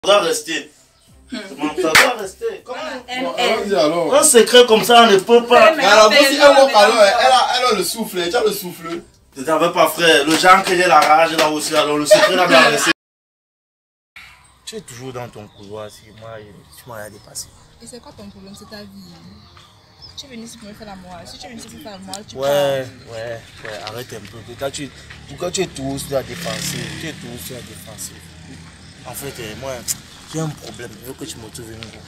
Ça doit rester. Ça doit rester. Comment un secret comme ça, on ne peut pas. Alors, si elle a le souffle, tu as le souffle. Tu n'avais pas, frère. Le genre que j'ai la rage là aussi, alors le secret là doit rester. Tu es toujours dans ton couloir, si moi, tu m'as dépassé. Et c'est quoi ton problème, c'est ta vie? Tu es venu ici pour me faire la morale. Si tu es venu ici pour faire la morale, tu ouais, arrête un peu. Pourquoi tu es toujours sur la défensive? Tu es toujours sur la défensive. En fait, moi, j'ai un problème. Je veux que tu me trouves une go.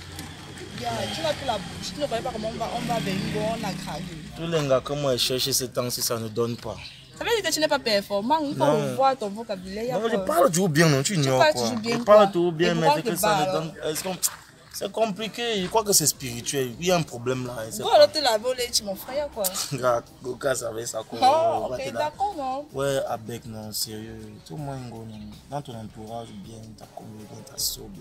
Tu n'as plus la bouche. Tu ne connais pas comment on va avec une go, on a craqué. Tous les gars, comme moi, je cherche ce temps-ci, ça ne donne pas. Ça veut dire que tu n'es pas performant. Il faut voir ton vocabulaire. Non, je parle toujours bien, non, tu ignores quoi. Je parle toujours bien, mais c'est que ça ne donne pas. C'est compliqué, je crois que c'est spirituel. Il y a un problème là. Bon, alors tu l'as volé, tu mon frère quoi. Goka savait ça quoi. Oh, ok, d'accord, non. Ouais, avec non, sérieux. Tout le monde, dans ton entourage, bien, ta commune, ta soeur, bien.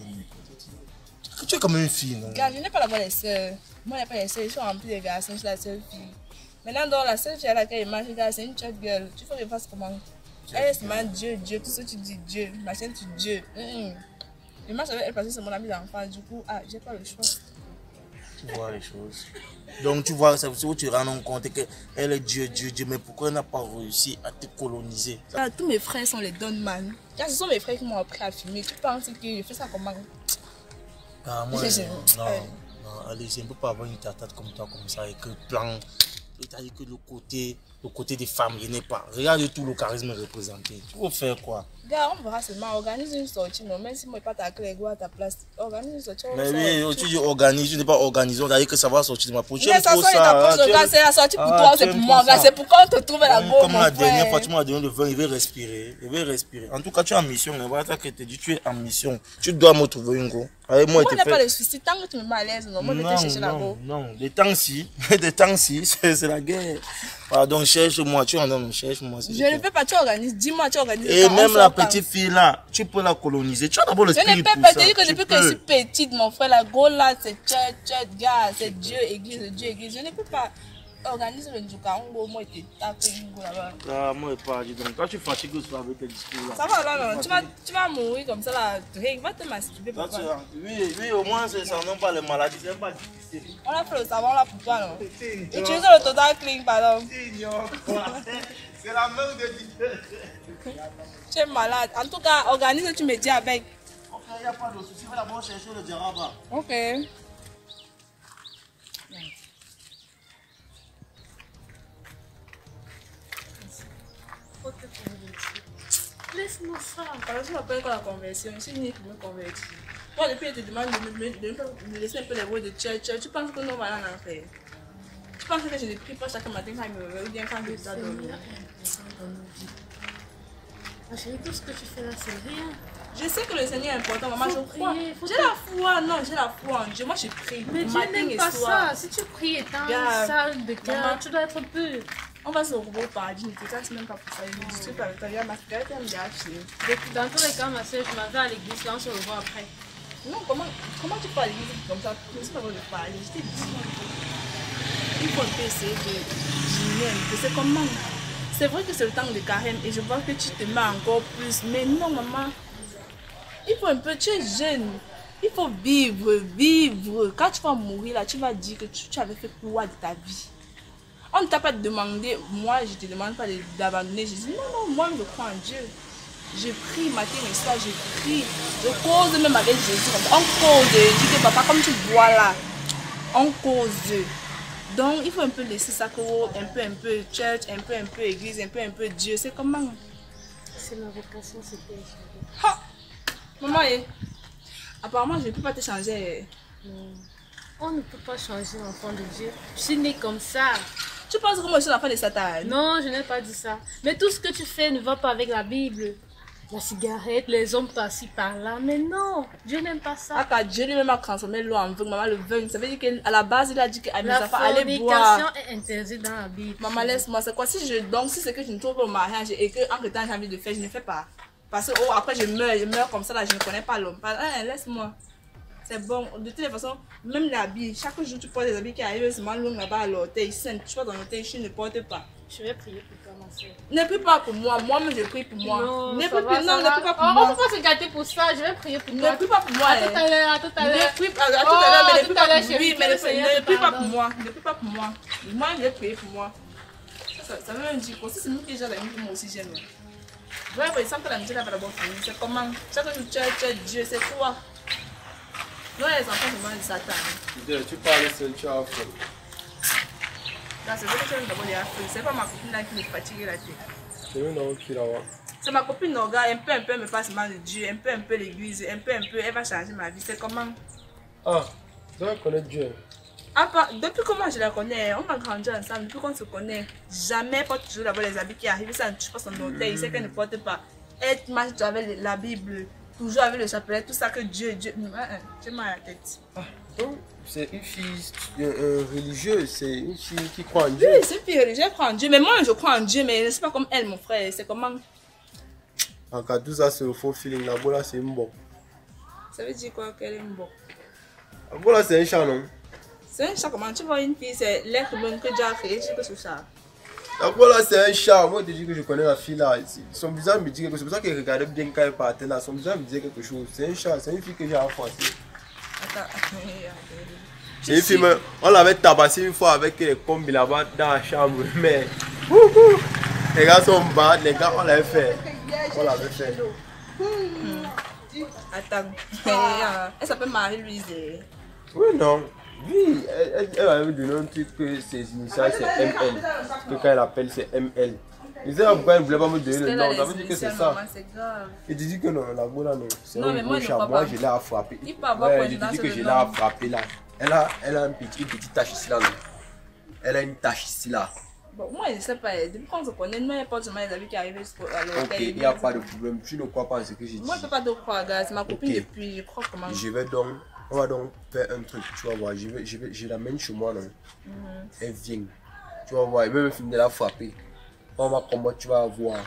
Tu es comme une fille, non? Regarde, je n'ai pas la bonne sœur. Moi, je n'ai pas les sœurs, ils sont remplis de garçons, je suis la seule fille. Maintenant, dans la seule fille à laquelle il mange, c'est une chat gueule. Tu faut que je fasse comment? Elle se demande Dieu, Dieu, tout ce que tu dis Dieu, machin, tu Dieu. Je marche avec elle parce que c'est mon ami d'enfant, du coup, j'ai pas le choix. Tu vois les choses. Donc tu vois, c'est où tu rends compte qu'elle est Dieu, Dieu, Dieu, mais pourquoi elle n'a pas réussi à te coloniser? Tous mes frères sont les Donman. Ce sont mes frères qui m'ont appris à filmer. Tu penses que je fais ça comment? Moi, non, allez, je ne peux pas avoir une tata comme toi, comme ça, et que plan, c'est-à-dire que le côté des femmes, je n'ai pas. Regarde tout le charisme représenté. Tu veux faire quoi? Gars, on verra seulement. Organise une sortie, non? Même si moi, je pas ta clé à ta place. Organise une sortie. Mais oui, tu dis organise, tu n'es pas organisé. On a dit que ça va sortir de ma poche. Mais ça sort de ta poche, c'est la sortie pour toi, c'est pour moi. C'est pourquoi on te trouve la go. Comme la dernière fois, tu m'as donné le vin, il veut respirer. Il veut respirer. En tout cas, tu es en mission. Voilà ça que je te dis, tu es en mission. Tu dois me trouver une go. Avec moi, il n'y a pas de souci. Tant que tu me mets à l'aise, non, moi, je vais te chercher la go. Non, des temps-ci, c'est la guerre. Donc, cherche-moi, tu en donnes, cherche-moi. Je ne peux pas, tu organises. Dis-moi, tu organises. Et même la petite fille là, tu peux la coloniser. Tu as d'abord le spirit. Je ne peux pas te dire que depuis que je suis petite, mon frère, la go là, c'est church, gars, c'est Dieu, église. Je ne peux pas organiser le Ndouka. Moi, je te tape une go là-bas. Moi, je pas. Donc, toi, tu fatigues aussi avec tes discours là. Ça va là, non. Tu vas mourir comme ça là. Il va te masturber pour toi. Oui, au moins, ça n'a pas les maladies. C'est pas difficile. On a fait le savon là pour toi, non. Utilisez le total clean, pardon. C'est la main de Dieu. Tu es malade. En tout cas, organise, tu me dis avec. Ok, il n'y a pas de souci. On va d'abord chercher le djaraba. Ok. Laisse-moi ça. Parce que je m'appelle la conversion. Je suis venue pour me convertir. Moi, depuis, je te demande de me laisser un peu les voix de church. Tu penses que nous, on va aller en enfer? Tu penses que je ne prie pas chaque matin quand il me réveille ou bien quand je dois dormir? Ma chérie, tout ce que tu fais là, c'est rien. Je sais que le Seigneur est important, maman, je crois. J'ai la foi, non, j'ai la foi en Dieu. Moi, je prie. Mais Dieu n'aime pas ça. Si tu pries étant sale de cœur, tu dois être pur. On va se retrouver par Dieu, ne te casse même pas pour ça. Je suis pas avec toi, ma cigarette, elle me gâche. Dans tous les cas, ma soeur, je m'en vais à l'église, là, on se revoit après. Non, comment tu parles à l'église comme ça? Je ne sais pas comment de parler. Je t'ai dit. Il faut un peu essayer de c'est comment. C'est vrai que c'est le temps de carême et je vois que tu te mets encore plus. Mais non, maman. Il faut un peu, tu es jeune. Il faut vivre. Quand tu vas mourir, là, tu vas dire que tu avais fait quoi de ta vie. On ne t'a pas demandé, moi je ne te demande pas d'abandonner. Je dis non, moi je crois en Dieu. Je prie matin et soir, je prie. Je cause même avec Jésus. On cause. Je dis que papa, comme tu bois là, on cause. Donc il faut un peu laisser ça, un peu church, un peu église, un peu Dieu. C'est comment? C'est ma vocation, c'était. Ha! Maman, apparemment je ne peux pas te changer. Non. On ne peut pas changer l'enfant de Dieu. Je suis née comme ça. Tu penses que moi je suis l'enfant de Satan? Non, je n'ai pas dit ça. Mais tout ce que tu fais ne va pas avec la Bible. La cigarette, les hommes par-ci par-là. Mais non, Dieu n'aime pas ça. Ah, Dieu lui-même a transformé l'eau en vin. Maman, le vin, ça veut dire qu'à la base, il a dit qu'à mes enfants, allez boire. La fornication est interdite dans la Bible. Maman, laisse-moi. C'est quoi si c'est que je ne trouve pas au mariage et que entre temps j'ai envie de faire, je ne fais pas. Parce que après je meurs comme ça, là, je ne connais pas l'homme. Laisse-moi. C'est bon. De toute façon, même l'habit, chaque jour tu portes des habits qui arrivent seulement longs là-bas à l'hôtel. Tu vas dans l'hôtel, tu ne portes pas. Je vais prier pour toi, ma soeur. Ne prie pas pour moi. Moi-même, je prie pour moi. Non, Ne ça prie va, pas, non, ça ne va. prie pas pour On moi. ne peut pas se gâter pour ça. Je vais prier pour toi. Ne prie pas pour moi. À tout à l'heure, à tout à l'heure. Ne prie pas à tout à l'heure, mais ne prie pas pour chérie, lui. Mais que le Seigneur ne te prie pas pour pardonne. moi. Ne prie pas pour moi. Moi, je vais prier pour moi. Ça veut même dire que si c'est nous qui gère la musique, moi aussi j'aime. Ouais, il semble que la musique n'a pas d'abord fini. C'est comment? Chaque jour, tu as Dieu, c'est toi. Non, les enfants, c'est moi de Satan. Tu parles seul, tu as faim. Là, c'est vrai que tu as d'abord les Afriques. C'est pas ma copine là qui me fatigue la tête. C'est un homme qui là-bas. C'est ma copine Noga, un peu, elle me passe mal de Dieu, un peu l'église, un peu, elle va changer ma vie. C'est comment? Ah, tu dois connaître Dieu. Ah, depuis comment je la connais, on a grandi ensemble, depuis qu'on se connaît, jamais elle porte toujours d'abord les habits qui arrivent, ça ne touche pas son hôtel, il sait qu'elle ne porte pas. Elle marche avec la Bible, toujours avec le chapelet, tout ça que Dieu, j'ai mal à la tête. Ah, donc c'est une fille religieuse, c'est une fille qui croit en Dieu. Oui, c'est pire, je crois en Dieu, mais moi je crois en Dieu, mais je ne suis pas comme elle, mon frère, c'est comment? En cas tout ça, c'est le faux feeling, la bola c'est un bon. Ça veut dire quoi qu'elle est bon? La bola c'est un chat, non? C'est un chat, comment tu vois une fille, c'est l'être même que Dieu a créé, je sais que c'est ça. La bola c'est un chat, moi je dis que je connais la fille là, son visage me dit quelque chose, c'est pour ça qu'elle regardait bien quand elle partait là, son visage me disait quelque chose, c'est un chat, c'est une fille que j'ai enfoncée. Attends, C'est une fille, on l'avait tabassé une fois avec les combis là-bas dans la chambre, mais les gars sont bas, les gars on l'avait fait. On l'avait fait. Attends, elle s'appelle Marie-Louise. Oui, non. Oui, elle avait donné un truc que ses initiales c'est ML. Que quand elle appelle c'est ML. Il disait pourquoi elle ne voulait pas me donner le nom. On avait dit que c'est ça. Il dit que non, la boule non. C'est un gros chat. Moi je l'ai à frapper. Ouais, il dit que je l'ai à frapper là. Elle a une petite tache ici là. Elle a une tache ici là. Bon, moi je sais pas, depuis qu'on se connaît, nous n'importe seulement les amis qui arrivent à l'hôtel. Ok, il n'y a pas de problème. Tu ne crois pas à ce que j'ai dit. Moi je ne peux pas te croire, gars. C'est ma copine Ok. depuis, je crois comment. On va donc faire un truc, tu vas voir. Je l'amène chez moi, non? Elle vient. Tu vas voir, elle veut me finir de la frapper. On va comment tu vas voir.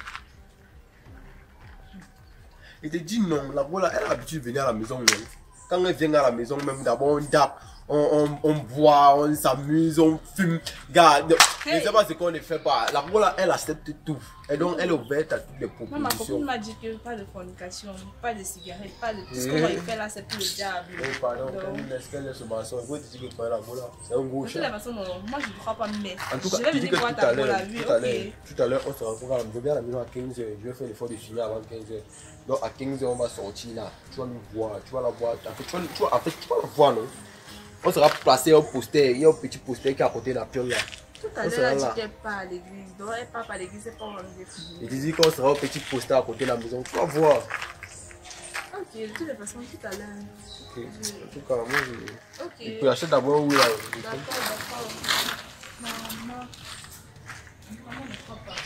Il te dit non, la voilà, elle a l'habitude de venir à la maison, non? Quand elle vient à la maison, même d'abord on tape. On boit, on s'amuse, on fume. Regarde, je ne sais pas ce qu'on ne fait pas. La voilà, elle accepte tout. Et donc, elle est ouverte à toutes les Moi, ma propositions. copine m'a dit que pas de fornication, pas de cigarettes, pas de tout ce qu'on va faire là, c'est pour le diable. Oh, pardon, Donc, qu'elle laisse ce maçon. Je vais te dire que la voilà, c'est un gros de chat. toute façon, non, moi je ne crois pas, mais En tout je cas, vais tu dis venir que voir tout ta à voix l'heure, la vue, tout à l'heure, on se rencontre à la maison. Je viens à la maison à 15h. Je vais faire l'effort de finir avant 15h. Donc à 15h, on va sortir là. Tu vas nous voir, tu vas la voir. En fait, tu vas la voir, non? On sera placé un poster. Il y a un petit poster qui est à côté de la piole là. Tout à l'heure, elle a dit qu'elle part à l'église. Donc, elle part à l'église, c'est pas rendez Il te dit qu'on sera un petit poster à côté de la maison. Tu vas voir. Ok, de toutes les façons, tout à l'heure. Ok. En tout cas, moi je. Ok. Il peut acheter d'abord où là. D'accord, d'accord. Maman. Maman ne croit pas.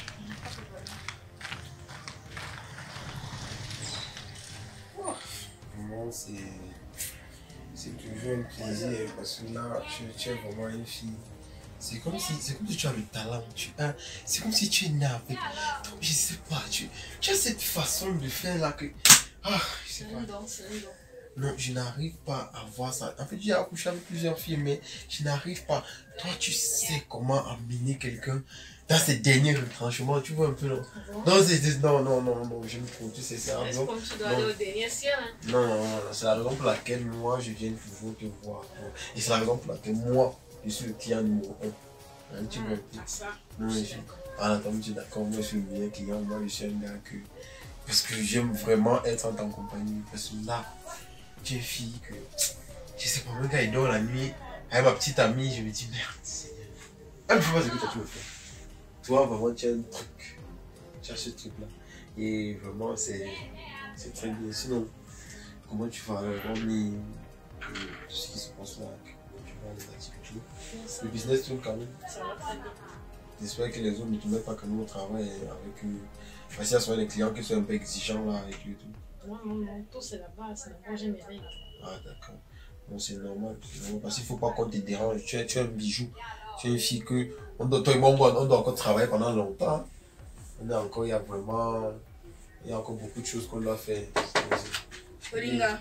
Moi, c'est toujours un plaisir parce que là, tu es vraiment une fille. C'est comme si tu as le talent. C'est comme si tu es né avec. Donc, je sais pas, tu as cette façon de faire là que. Ah, je sais pas. Non, je n'arrive pas à voir ça. En fait, j'ai accouché avec plusieurs filles, mais je n'arrive pas. Toi, tu sais comment amener quelqu'un dans ces derniers retranchements. Tu vois un peu, non? Non, je me trouve, tu sais, c'est un Est-ce que tu dois aller au dernier ciel? non, c'est la raison pour laquelle moi je viens toujours te voir. Et c'est la raison pour laquelle moi je suis le client numéro 1. Un petit peu. Non, attends, tu es d'accord, moi je suis le meilleur client, moi je suis un gars que. Parce que j'aime vraiment être en ta compagnie. Parce que là, tu es une fille que. Je sais pas, même quand il dort la nuit, avec ma petite amie, je me dis merde. Elle ne fait pas ce que toi tu me fais. Toi, vraiment, tu as un truc. Tu as ce truc-là. Et vraiment, c'est très bien. Sinon, comment tu vas revenir tout ce qui se passe là? Comment tu vas les activités? Le business tourne quand même. Ça va très bien. J'espère que les autres ne te mettent pas comme au travail avec eux. Parce qu'il y a souvent des clients qui sont un peu exigeants là avec eux et tout. Non, tout c'est la base, j'ai mes règles. Ah d'accord. Bon, c'est normal. Parce qu'il ne faut pas qu'on te dérange. Tu es un bijou. Tu es une fille que. Toi et moi, on doit encore travailler pendant longtemps. Il y a encore beaucoup de choses qu'on doit faire. Olinga.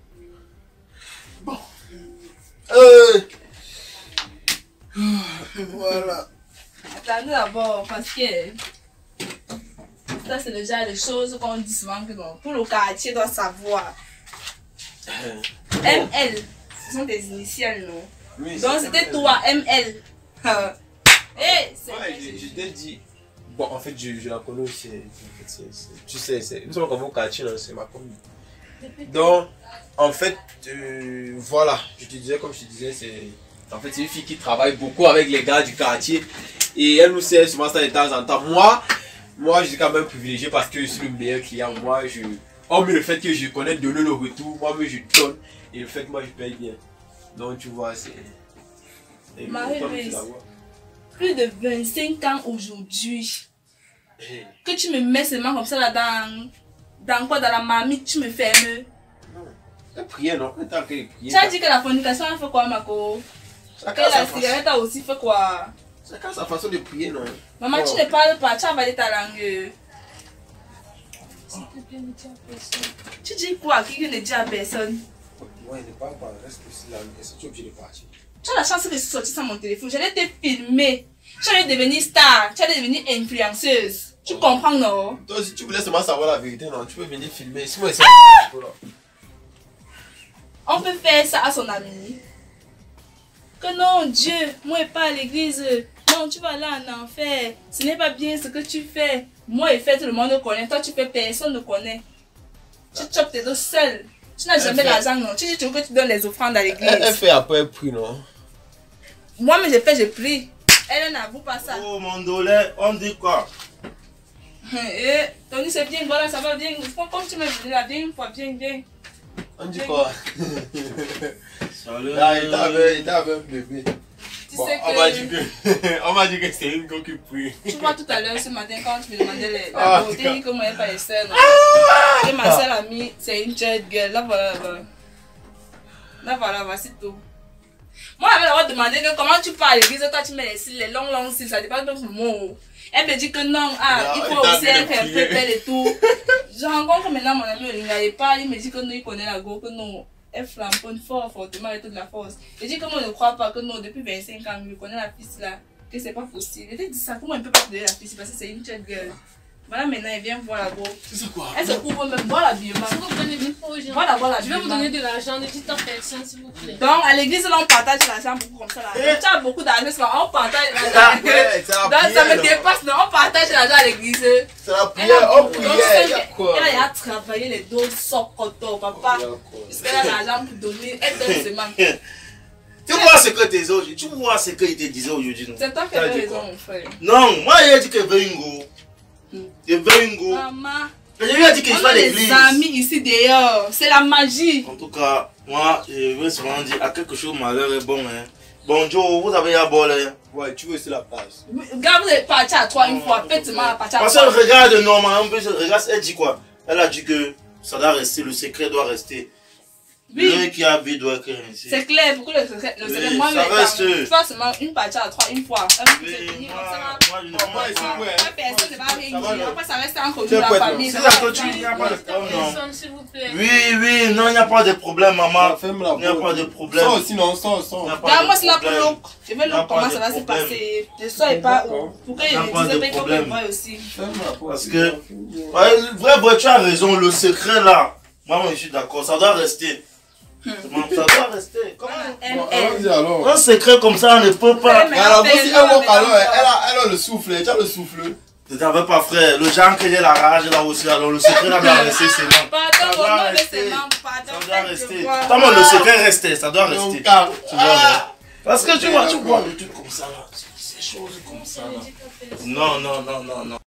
Bon. Voilà. Attendez d'abord, parce que ça, c'est le genre de choses qu'on dit souvent que non, tout le quartier doit savoir. ML, ce sont des initiales, non? Oui, Donc, c'était toi, ML. Eh, c'est ouais, je t'ai dit. Bon, en fait, je la connais aussi. Tu sais, nous sommes comme au quartier, c'est ma commune. Donc, en fait, voilà, je te disais, comme je te disais, c'est une fille qui travaille beaucoup avec les gars du quartier. Et elle nous sert souvent ça de temps en temps. Moi, je suis quand même privilégié parce que je suis le meilleur client. Moi, hormis le fait que je connais donner le retour, moi, je donne. Et le fait que moi, je paye bien. Donc, tu vois, c'est. Marie-Louise, plus de 25 ans aujourd'hui. Que tu me mets seulement comme ça là dans quoi? Dans la marmite, tu me fermes. Non, prière, non? Tu Tu as dit que la fornication a fait quoi, Mako? Que la cigarette a aussi fait quoi? Chacun sa façon de prier, non? Maman, tu ne parles pas, tu as avalé ta langue. Tu dis quoi? Qui ne dit à personne? Ouais, ne parle pas, reste ici là, est-ce que tu es obligé de partir? Tu as la chance que je suis sortie sans mon téléphone. J'allais te filmer. Tu allais devenir star. Tu allais devenir influenceuse. Tu comprends, non? Toi, si tu voulais seulement savoir la vérité, non, tu peux venir filmer. Si moi, On peut faire ça à son ami. Que non, Dieu, moi, et pas à l'église. Non, tu vas là en enfer. Ce n'est pas bien ce que tu fais. Moi, et fait, tout le monde connaît. Toi, tu fais, personne ne connaît. Tu chopes tes dos seul. Tu n'as jamais l'argent, non? Tu dis toujours que tu donnes les offrandes à l'église. Elle fait après prix, non? Moi, mais j'ai fait, j'ai pris. Elle n'avoue pas ça. Oh, mon dolé, on dit quoi? Eh, Tony, c'est bien, voilà, ça va bien. Comme tu m'as dit là, viens une fois, viens. On dit quoi? Salut. Là, il était avec un bébé. Tu Bon, sais que... on m'a dit que c'était une go qui prie. Tu vois tout à l'heure, ce matin, quand tu me demandais Ah, la beauté, dit que moi, il n'y a pas de sœur. Et ma sœur amie, c'est une church girl. Là, voilà, là. Là, voilà, voici tout. Moi, elle m'a demandé que comment tu parles à l'église, toi, tu mets les cils, les longs cils, ça dépend de ton mot. Elle me dit que non, il faut aussi être un peu belle et tout. Je rencontre maintenant mon ami Olinga, il parle, il me dit que non, il connaît la go, que non, elle flamponne fortement avec toute la force. Je dis que moi, je ne crois pas que non, depuis 25 ans, je connais la fille là, que c'est pas possible. Je te dis ça, comment elle peut pas te donner la fille, parce que c'est une chat girl. Voilà, maintenant, elle vient voir la go. C'est quoi? Elle se couvre même, voir l'habillement. Si vous prenez des faux gens, Voilà, voilà. je vais vous donner de l'argent, ne dites à personne s'il vous plaît. Donc, à l'église, là, on partage l'argent beaucoup comme ça. Là. Donc, tu as beaucoup d'argent, on partage l'argent. Ouais, c'est la Donc, ça prière, me dépasse, non, on partage l'argent à l'église. C'est la prière, on prière, il y a quoi? Elle a travaillé les dos socoto, papa. Parce qu'elle a l'argent pour donner, elle donne seulement. Tu vois ce que tes autres, tu vois ce qu'il te disait aujourd'hui. C'est toi qui as raison, mon frère. Non, moi, il a dit que Vengo. Et Vengo. Maman, Je lui ai dit qu'il on soit a à l'église. des amis ici dehors. C'est la magie. En tout cas, moi, je veux souvent dire à quelque chose malheur est bon. Hein. Bonjour, vous avez un bol. Hein. Ouais, tu veux aussi la place. Regarde, vous êtes parti à 3 une fois. Faites-moi parti à Parce 3. qu'elle regarde normalement, regarde, elle dit quoi? Elle a dit que ça doit rester, le secret doit rester. Oui. L'œil qui a vu doit être resté. C'est clair, pourquoi le secret, Oui, moi, ça reste. tu vois seulement une partie à 3 une fois. Oui, moi, je ne Moi, ici, ouais. Personne ne va rien va, dire. Après, ça reste entre nous, C'est la quoi, famille. Si ça la va clôture, être il n'y a pas de problème. Non. Personne s'il vous plaît. Oui, non, il n'y a pas de problème, maman. Ferme la Il n'y a pas de problème. Sans aussi, non, sans. Il n'y a pas Regarde-moi de cela pour problème. l'eau. Je vais l'eau comment ça va se passer. Je ne sais pas où. Pourquoi Il y a il pas de disait pas qu'il faut problème. que moi aussi. Ferme la porte. Parce que, ouais, vrai, tu as raison, le secret là, moi, je suis d'accord, ça doit rester. Ça doit rester. Comment? Bon, allons-y alors. Un secret comme ça, on ne peut pas. Mais Alors, elle si fait elle non, walk mais alors, non. elle a le souffle, tu as le souffle. Tu n'avais pas, frère. Le genre que j'ai la rage là aussi, alors le secret là doit rester, c'est bon. Pardon, Ça mon doit nom, mais rester. c'est non. Pardon, Ça doit faites rester. de voir. Comment le secret restait, ça doit rester. Donc, car- Tu vois, là. Parce que tu vois des trucs comme ça là. Ces choses comme ça là. Ne dites à personne. Non.